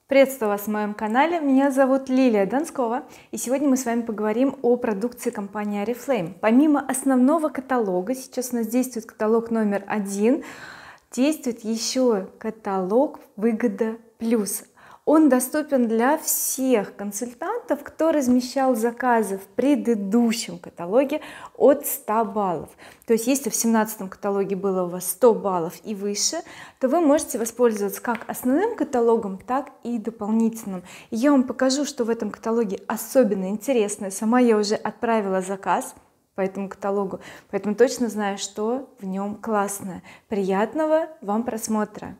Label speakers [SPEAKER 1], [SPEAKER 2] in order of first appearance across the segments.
[SPEAKER 1] Приветствую вас в моем канале, меня зовут Лилия Донскова, и сегодня мы с вами поговорим о продукции компании Oriflame. Помимо основного каталога, сейчас у нас действует каталог номер 1, действует еще каталог Выгода Плюс. Он доступен для всех консультантов, кто размещал заказы в предыдущем каталоге от 100 баллов. То есть если в 17 каталоге было у вас 100 баллов и выше, то вы можете воспользоваться как основным каталогом, так и дополнительным. И я вам покажу, что в этом каталоге особенно интересное. Сама я уже отправила заказ по этому каталогу, поэтому точно знаю, что в нем классное. Приятного вам просмотра!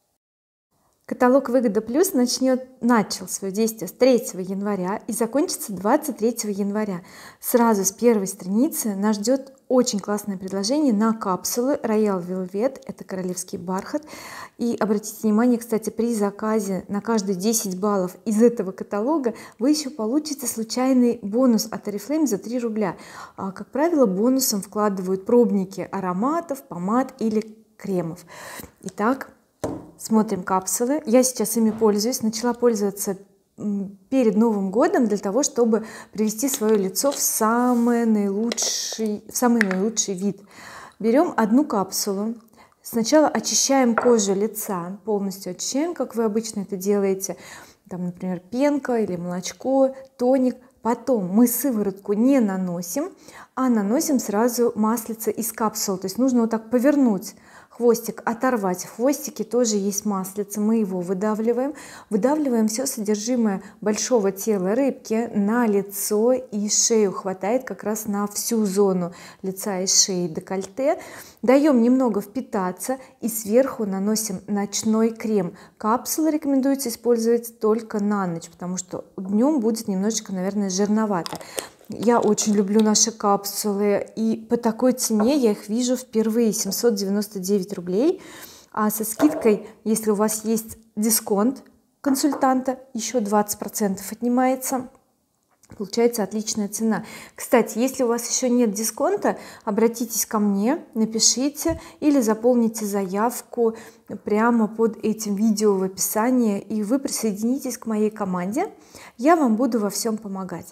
[SPEAKER 1] Каталог Выгода Плюс начал свое действие с 3 января и закончится 23 января. Сразу с первой страницы нас ждет очень классное предложение на капсулы Royal Velvet, это королевский бархат. И обратите внимание, кстати, при заказе на каждые 10 баллов из этого каталога вы еще получите случайный бонус от Oriflame за 3 рубля. Как правило, бонусом вкладывают пробники ароматов, помад или кремов. Итак, смотрим капсулы. Я сейчас ими пользуюсь, начала пользоваться перед Новым годом для того, чтобы привести свое лицо в самый наилучший вид. Берем одну капсулу, сначала очищаем кожу лица, полностью очищаем, как вы обычно это делаете, там, например, пенка или молочко, тоник. Потом мы сыворотку не наносим, а наносим сразу маслице из капсул. То есть нужно вот так повернуть хвостик, оторвать. В хвостике тоже есть маслице, мы его выдавливаем все содержимое большого тела рыбки на лицо и шею, хватает как раз на всю зону лица и шеи, декольте. Даем немного впитаться и сверху наносим ночной крем. Капсулы рекомендуется использовать только на ночь, потому что днем будет немножечко, наверное, жирновато. Я очень люблю наши капсулы, и по такой цене я их вижу впервые, 799 рублей, а со скидкой, если у вас есть дисконт консультанта, еще 20% отнимается. Получается отличная цена. Кстати, если у вас еще нет дисконта, обратитесь ко мне, напишите или заполните заявку прямо под этим видео в описании, и вы присоединитесь к моей команде. Я вам буду во всем помогать.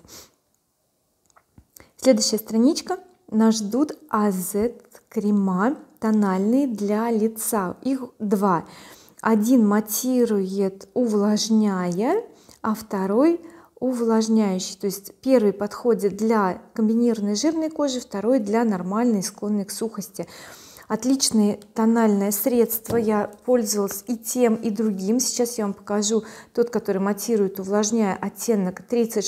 [SPEAKER 1] Следующая страничка. Нас ждут AZ крема тональные для лица. Их два. Один матирует, увлажняя, а второй увлажняющий. То есть первый подходит для комбинированной жирной кожи, второй для нормальной, склонной к сухости. Отличное тональное средство, я пользовалась и тем, и другим. Сейчас я вам покажу тот, который матирует, увлажняя, оттенок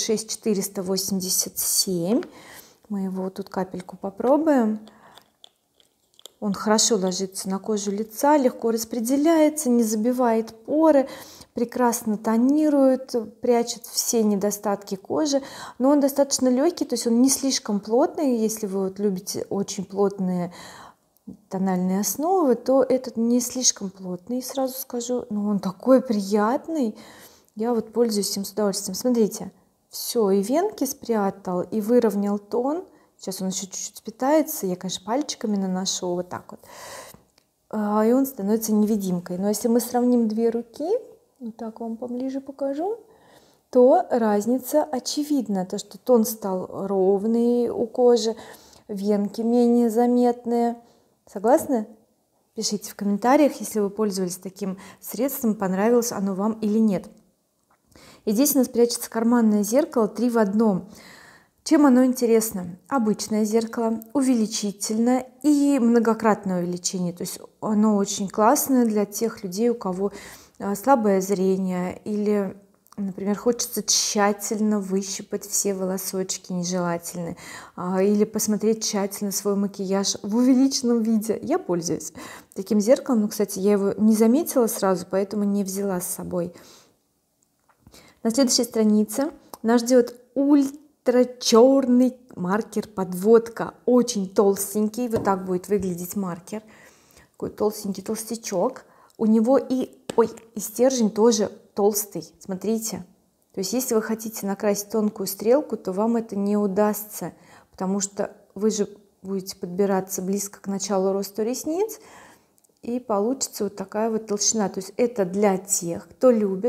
[SPEAKER 1] 36487. Мы его тут капельку попробуем. Он хорошо ложится на кожу лица, легко распределяется, не забивает поры, прекрасно тонирует, прячет все недостатки кожи, но он достаточно легкий, то есть он не слишком плотный. Если вы вот любите очень плотные тональные основы, то этот не слишком плотный, сразу скажу, но он такой приятный. Я вот пользуюсь им с удовольствием. Смотрите, все, и венки спрятал, и выровнял тон. Сейчас он еще чуть-чуть впитается, я, конечно, пальчиками наношу вот так вот, и он становится невидимкой. Но если мы сравним две руки, вот так вам поближе покажу, то разница очевидна, то что тон стал ровный у кожи, венки менее заметные. Согласны? Пишите в комментариях, если вы пользовались таким средством, понравилось оно вам или нет. И здесь у нас прячется карманное зеркало 3 в 1. Чем оно интересно? Обычное зеркало, увеличительное и многократное увеличение. То есть оно очень классное для тех людей, у кого слабое зрение, или, например, хочется тщательно выщипать все волосочки нежелательные, или посмотреть тщательно свой макияж в увеличенном виде. Я пользуюсь таким зеркалом, но, кстати, я его не заметила сразу, поэтому не взяла с собой. На следующей странице нас ждет ультра-черный маркер подводка, очень толстенький. Вот так будет выглядеть маркер, такой толстенький толстячок. У него и стержень тоже толстый, смотрите. То есть если вы хотите накрасить тонкую стрелку, то вам это не удастся, потому что вы же будете подбираться близко к началу роста ресниц, и получится вот такая вот толщина. То есть это для тех, кто любит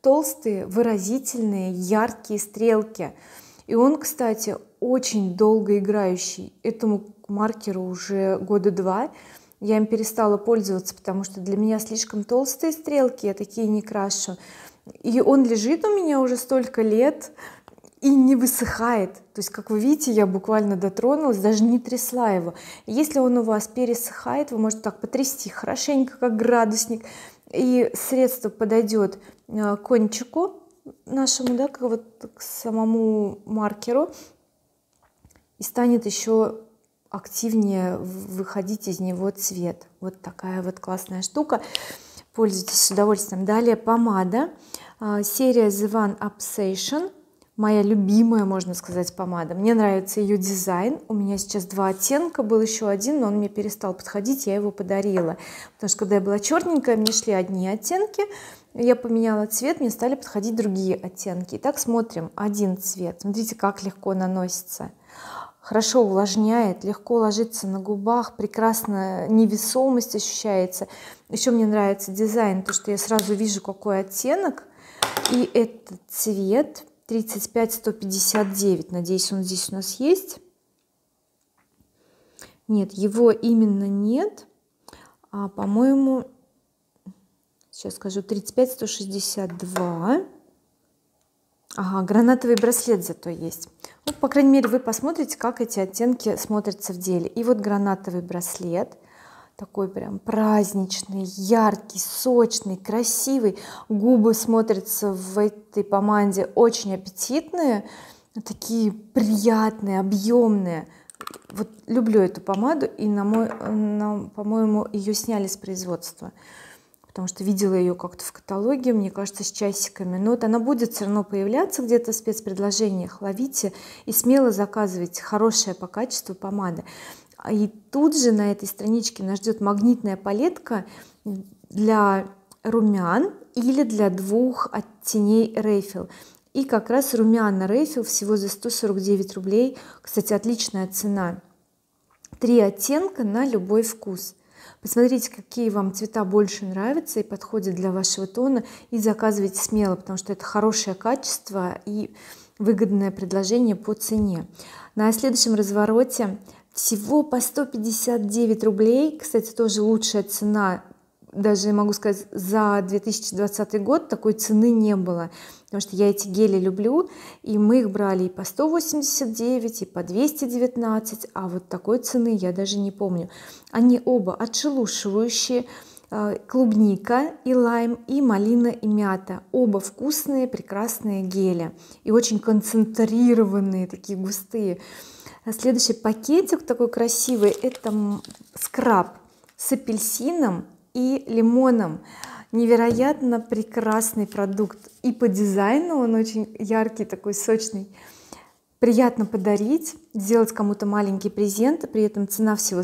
[SPEAKER 1] толстые, выразительные, яркие стрелки. И он, кстати, очень долго играющий. Этому маркеру уже года 2. Я им перестала пользоваться, потому что для меня слишком толстые стрелки, я такие не крашу. И он лежит у меня уже столько лет и не высыхает. То есть, как вы видите, я буквально дотронулась, даже не трясла его. Если он у вас пересыхает, вы можете так потрясти хорошенько, как градусник, и средство подойдет к кончику нашему, да, к самому маркеру, и станет еще активнее выходить из него цвет. Вот такая вот классная штука, пользуйтесь с удовольствием. Далее помада, серия The One Obsession, моя любимая, можно сказать, помада. Мне нравится ее дизайн. У меня сейчас 2 оттенка, был еще один, но он мне перестал подходить, я его подарила, потому что когда я была черненькая, мне шли одни оттенки, я поменяла цвет, мне стали подходить другие оттенки. Итак, смотрим один цвет. Смотрите, как легко наносится, хорошо увлажняет, легко ложится на губах, прекрасно невесомость ощущается. Еще мне нравится дизайн, то что я сразу вижу, какой оттенок, и этот цвет 35-159. Надеюсь, он здесь у нас есть. Нет, его именно нет, а по-моему, сейчас скажу, 35-162. Ага, гранатовый браслет зато есть. Ну, по крайней мере, вы посмотрите, как эти оттенки смотрятся в деле. И вот гранатовый браслет, такой прям праздничный, яркий, сочный, красивый. Губы смотрятся в этой помаде очень аппетитные, такие приятные, объемные. Вот люблю эту помаду, и по-моему, ее сняли с производства, потому что видела ее как-то в каталоге, мне кажется, с часиками. Но вот она будет все равно появляться где-то в спецпредложениях. Ловите и смело заказывайте, хорошая по качеству помада. И тут же на этой страничке нас ждет магнитная палетка для румян или для 2 оттеней Рейфел. И как раз румяна Рейфел всего за 149 рублей. Кстати, отличная цена. 3 оттенка на любой вкус. Посмотрите, какие вам цвета больше нравятся и подходят для вашего тона, и заказывайте смело, потому что это хорошее качество и выгодное предложение по цене. На следующем развороте всего по 159 рублей. Кстати, тоже лучшая цена, даже могу сказать, за 2020 год такой цены не было, потому что я эти гели люблю, и мы их брали и по 189, и по 219, а вот такой цены я даже не помню. Они оба отшелушивающие, клубника и лайм, и малина и мята. Оба вкусные, прекрасные гели и очень концентрированные, такие густые. Следующий пакетик такой красивый, это скраб с апельсином и лимоном. Невероятно прекрасный продукт, и по дизайну он очень яркий, такой сочный, приятно подарить, сделать кому-то маленький презент. При этом цена всего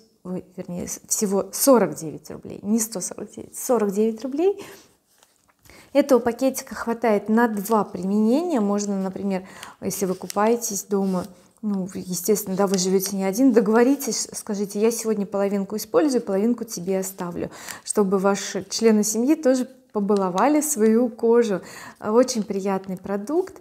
[SPEAKER 1] всего 49 рублей, не 149, 49 рублей. Этого пакетика хватает на 2 применения. Можно, например, если вы купаетесь дома, ну, естественно, да, вы живете не один, договоритесь, скажите: я сегодня половинку использую, половинку тебе оставлю, чтобы ваши члены семьи тоже побаловали свою кожу. Очень приятный продукт,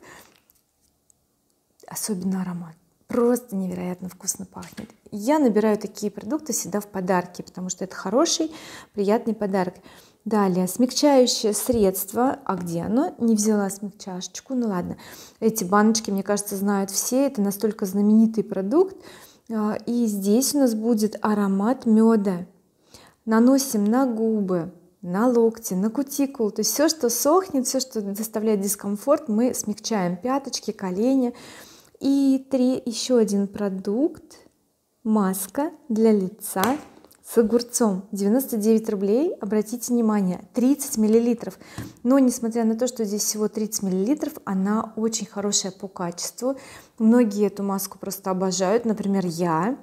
[SPEAKER 1] особенно аромат, просто невероятно вкусно пахнет. Я набираю такие продукты всегда в подарки, потому что это хороший, приятный подарок. Далее смягчающее средство. А где оно? Не взяла смягчашечку. Ну ладно, эти баночки, мне кажется, знают все, это настолько знаменитый продукт. И здесь у нас будет аромат меда. Наносим на губы, на локти, на кутикулу, то есть все, что сохнет, все, что доставляет дискомфорт, мы смягчаем: пяточки, колени. И еще один продукт, маска для лица с огурцом, 99 рублей. Обратите внимание, 30 миллилитров, но несмотря на то, что здесь всего 30 миллилитров, она очень хорошая по качеству. Многие эту маску просто обожают, например, я.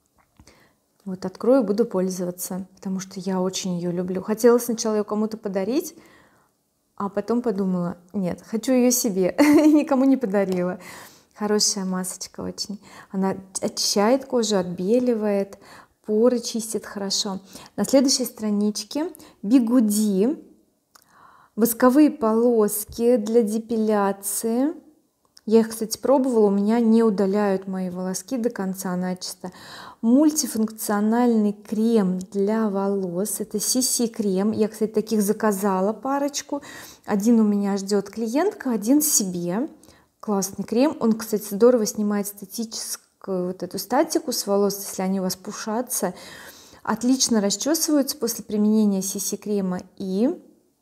[SPEAKER 1] Вот открою, буду пользоваться, потому что я очень ее люблю. Хотела сначала ее кому-то подарить, а потом подумала: нет, хочу ее себе, и никому не подарила. Хорошая масочка очень, она очищает кожу, отбеливает, поры чистит хорошо. На следующей страничке бигуди Восковые полоски для депиляции. Я их, кстати, пробовала, у меня не удаляют мои волоски до конца начисто. Мультифункциональный крем для волос, это CC крем. Я, кстати, таких заказала парочку. Один у меня ждет клиентка, один себе. Классный крем, он, кстати, здорово снимает статическую вот эту статику с волос, если они у вас пушатся. Отлично расчесываются после применения CC крема и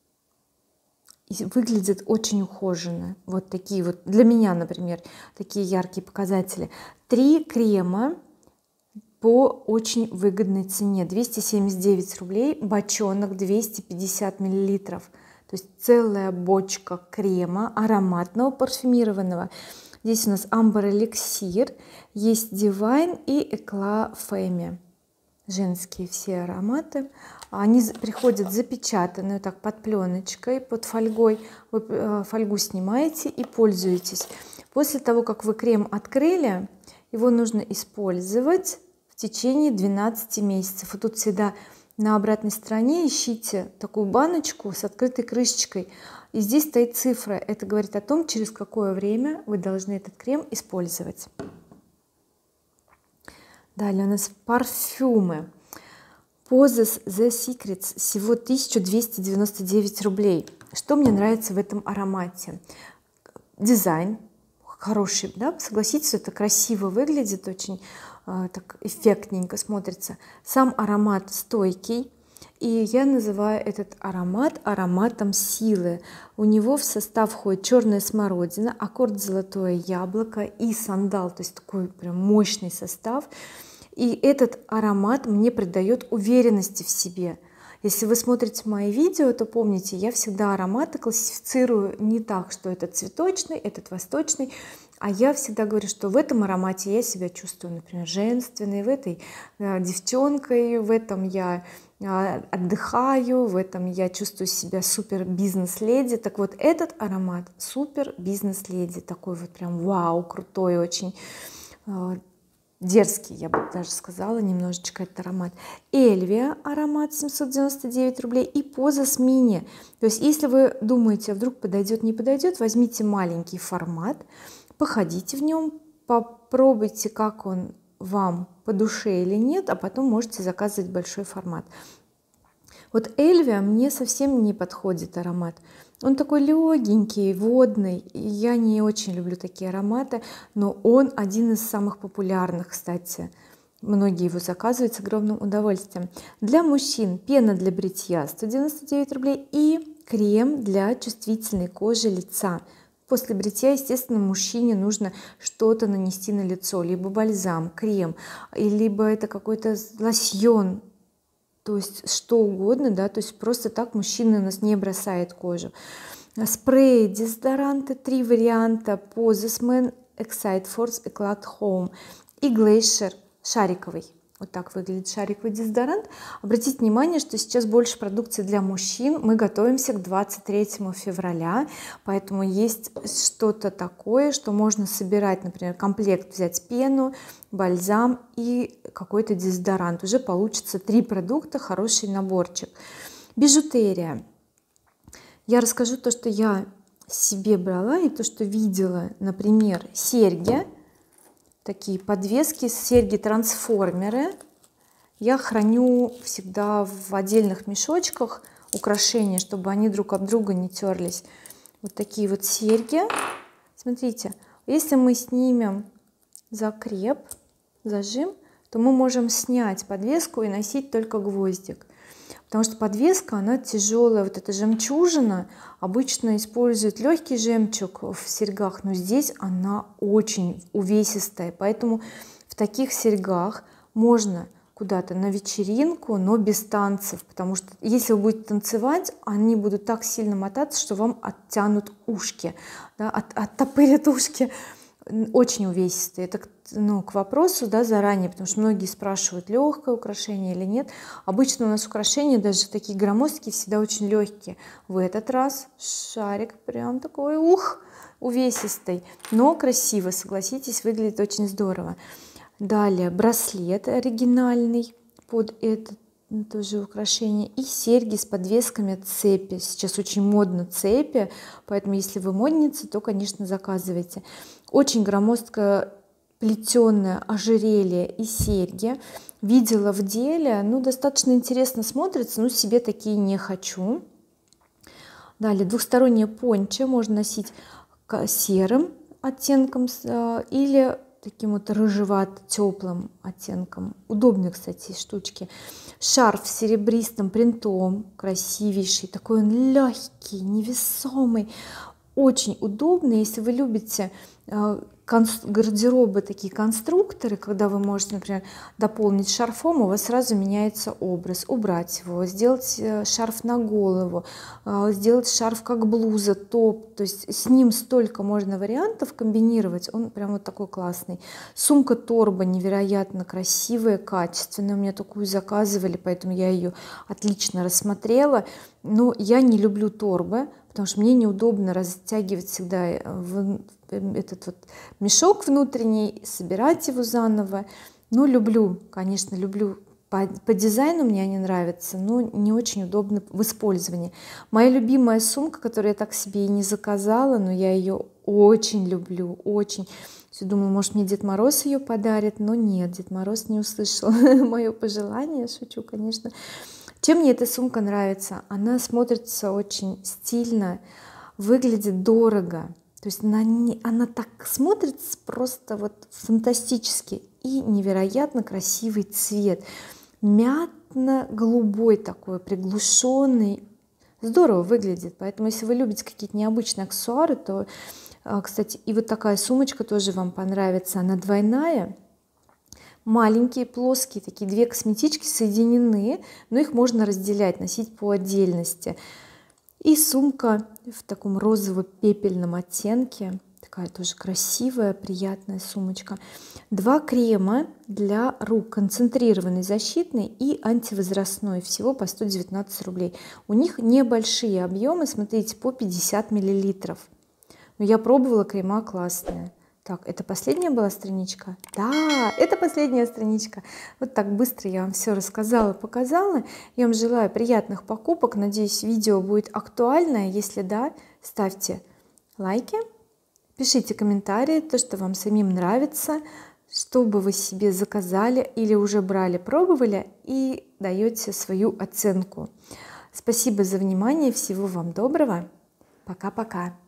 [SPEAKER 1] выглядит очень ухоженно. Вот такие вот для меня, например, такие яркие показатели. 3 крема по очень выгодной цене, 279 рублей, бочонок 250 миллилитров, то есть целая бочка крема ароматного парфюмированного. Здесь у нас амбр эликсир, есть Divine и Eclat Femme, женские все ароматы. Они приходят запечатанные так под пленочкой, под фольгой. Вы фольгу снимаете и пользуетесь. После того, как вы крем открыли, его нужно использовать в течение 12 месяцев. И тут всегда на обратной стороне ищите такую баночку с открытой крышечкой, и здесь стоит цифра. Это говорит о том, через какое время вы должны этот крем использовать. Далее у нас парфюмы. Poses The Secrets, всего 1299 рублей. Что мне нравится в этом аромате? Дизайн хороший, да, согласитесь, это красиво выглядит, очень так эффектненько смотрится. Сам аромат стойкий, и я называю этот аромат ароматом силы. У него в состав входит черная смородина, аккорд золотое яблоко и сандал, то есть такой прям мощный состав. И этот аромат мне придает уверенности в себе. Если вы смотрите мои видео, то помните, я всегда ароматы классифицирую не так, что этот цветочный, этот восточный, а я всегда говорю, что в этом аромате я себя чувствую, например, женственной, в этой девчонкой, в этом я отдыхаю, в этом я чувствую себя супер бизнес-леди. Так вот, этот аромат супер бизнес-леди, такой вот прям вау, крутой, очень дерзкий, я бы даже сказала, немножечко этот аромат. Эльвия аромат 799 рублей и Poses Mini. То есть если вы думаете, вдруг подойдет, не подойдет, возьмите маленький формат, походите в нем, попробуйте, как он вам по душе или нет, а потом можете заказывать большой формат. Вот Эльвия мне совсем не подходит аромат. Он такой легенький, водный, и я не очень люблю такие ароматы, но он один из самых популярных, кстати. Многие его заказывают с огромным удовольствием. Для мужчин пена для бритья 199 рублей и крем для чувствительной кожи лица. После бритья, естественно, мужчине нужно что-то нанести на лицо, либо бальзам, крем, либо это какой-то лосьон, то есть что угодно, да, то есть просто так мужчина у нас не бросает кожу. Спреи, дезодоранты, 3 варианта: Poses Men, Excite Force, Eclat Home и Glacier шариковый. Вот так выглядит шариковый дезодорант. Обратите внимание, что сейчас больше продукции для мужчин. Мы готовимся к 23 февраля, поэтому есть что-то такое, что можно собирать, например, комплект взять: пену, бальзам и какой-то дезодорант. Уже получится 3 продукта, хороший наборчик. Бижутерия. Я расскажу то, что я себе брала и то, что видела. Например, серьги, такие подвески, серьги-трансформеры. Я храню всегда в отдельных мешочках украшения, чтобы они друг об друга не терлись. Вот такие вот серьги. Смотрите, если мы снимем закреп, зажим, то мы можем снять подвеску и носить только гвоздик, потому что подвеска, она тяжелая. Вот эта жемчужина обычно используют легкий жемчуг в серьгах, но здесь она очень увесистая, поэтому в таких серьгах можно куда-то на вечеринку, но без танцев, потому что если вы будете танцевать, они будут так сильно мотаться, что вам оттянут ушки, да, оттопырят ушки. Очень увесистые. Это к вопросу, да, заранее, потому что многие спрашивают, легкое украшение или нет. Обычно у нас украшения, даже такие громоздкие, всегда очень легкие. В этот раз шарик прям такой увесистый, но красиво, согласитесь, выглядит очень здорово. Далее браслет оригинальный под этот тоже украшения, и серьги с подвесками цепи. Сейчас очень модно цепи, поэтому если вы модница, то, конечно, заказывайте. Очень громоздкое плетеное ожерелье и серьги. Видела в деле, ну, достаточно интересно смотрится, но себе такие не хочу. Далее двухстороннее пончо можно носить серым оттенком или таким вот рыжевато-теплым оттенком. Удобные, кстати, штучки. Шарф с серебристым принтом, красивейший, такой он легкий, невесомый, очень удобный. Если вы любите гардеробы, такие конструкторы, когда вы можете, например, дополнить шарфом, у вас сразу меняется образ, убрать его, сделать шарф на голову, сделать шарф как блуза, топ, то есть с ним столько можно вариантов комбинировать, он прям вот такой классный. Сумка торба невероятно красивая, качественная, у меня такую заказывали, поэтому я ее отлично рассмотрела. Но я не люблю торбы, потому что мне неудобно растягивать всегда этот вот мешок внутренний, собирать его заново. Ну, люблю, конечно, люблю. По дизайну мне они нравятся, но не очень удобно в использовании. Моя любимая сумка, которую я так себе и не заказала, но я ее очень люблю, очень. Я думала, может, мне Дед Мороз ее подарит, но нет, Дед Мороз не услышал мое пожелание, шучу, конечно. Чем мне эта сумка нравится? Она смотрится очень стильно, выглядит дорого. То есть она так смотрится просто вот фантастически, и невероятно красивый цвет, мятно-голубой такой, приглушенный, здорово выглядит. Поэтому если вы любите какие-то необычные аксессуары, то, кстати, и вот такая сумочка тоже вам понравится. Она двойная, маленькие, плоские, такие две косметички соединены, но их можно разделять, носить по отдельности. И сумка в таком розово-пепельном оттенке, такая тоже красивая, приятная сумочка. Два крема для рук, концентрированный, защитный и антивозрастной, всего по 119 рублей. У них небольшие объемы, смотрите, по 50 миллилитров. Но я пробовала, крема классные. Так, это последняя была страничка? Да, это последняя страничка. Вот так быстро я вам все рассказала, показала. Я вам желаю приятных покупок. Надеюсь, видео будет актуальное. Если да, ставьте лайки, пишите комментарии, то, что вам самим нравится, что бы вы себе заказали или уже брали, пробовали, и даете свою оценку. Спасибо за внимание, всего вам доброго. Пока-пока.